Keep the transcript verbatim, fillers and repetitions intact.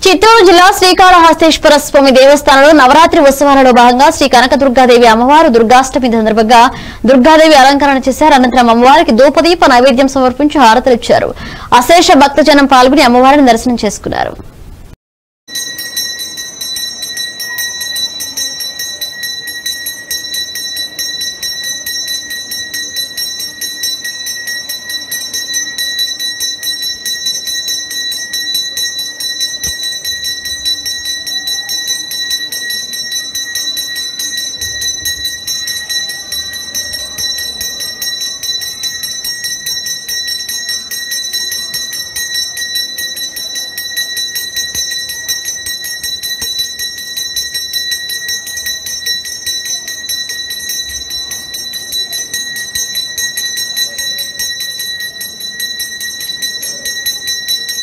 చిత్తూరు జిల్లా శ్రీకాళహస్తీశ్వర స్వామి దేవస్థానంలో నవరాత్రి ఉత్సవాలలో భాగంగా శ్రీ కనకదుర్గాదేవి అమ్మవారు దుర్గాష్టమి సందర్భంగా దుర్గాదేవి అలంకరణ చేశారు. అనంతరం అమ్మవారికి ధూపదీప నైవేద్యం సమర్పించి హారతలిచ్చారు. అశేష భక్తజనం పాల్గొని అమ్మవారిని దర్శనం చేసుకున్నారు.